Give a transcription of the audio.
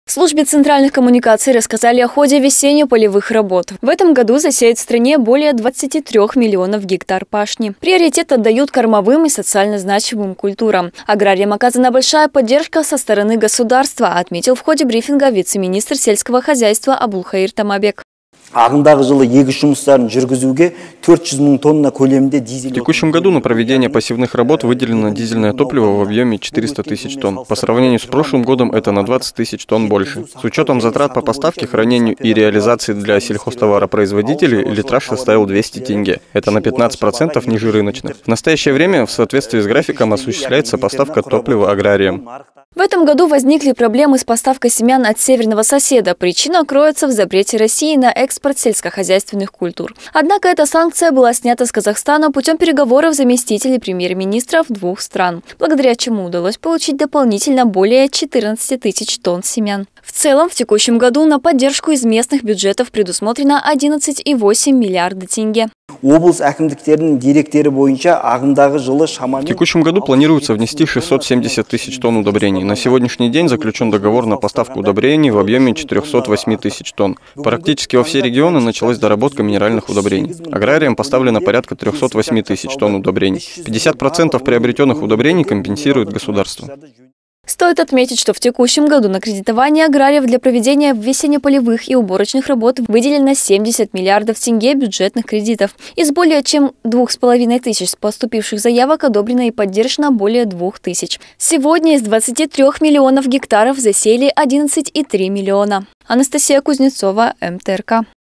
В службе центральных коммуникаций рассказали о ходе весенне-полевых работ. В этом году засеют в стране более 23 миллионов гектар пашни. Приоритет отдают кормовым и социально значимым культурам. Аграриям оказана большая поддержка со стороны государства, отметил в ходе брифинга вице-министр сельского хозяйства Абулхаир Тамабек. В текущем году на проведение пассивных работ выделено дизельное топливо в объеме 400 тысяч тонн. По сравнению с прошлым годом это на 20 тысяч тонн больше. С учетом затрат по поставке, хранению и реализации для сельхозтоваропроизводителей литраж составил 200 тенге. Это на 15% ниже рыночных. В настоящее время в соответствии с графиком осуществляется поставка топлива аграриям. В этом году возникли проблемы с поставкой семян от северного соседа. Причина кроется в запрете России на экспорт сельскохозяйственных культур. Однако эта санкция была снята с Казахстана путем переговоров заместителей премьер-министров двух стран, благодаря чему удалось получить дополнительно более 14 тысяч тонн семян. В целом, в текущем году на поддержку из местных бюджетов предусмотрено 11,8 миллиарда тенге. В текущем году планируется внести 670 тысяч тонн удобрений. На сегодняшний день заключен договор на поставку удобрений в объеме 408 тысяч тонн. Практически во все регионы началась доработка минеральных удобрений. Аграриям поставлено порядка 308 тысяч тонн удобрений. 50% приобретенных удобрений компенсирует государство. Стоит отметить, что в текущем году на кредитование аграриев для проведения весенне-полевых и уборочных работ выделено 70 миллиардов тенге бюджетных кредитов. Из более чем 2500 поступивших заявок одобрено и поддержано более 2000. Сегодня из 23 миллионов гектаров засеяли 11,3 миллиона. Анастасия Кузнецова, МТРК.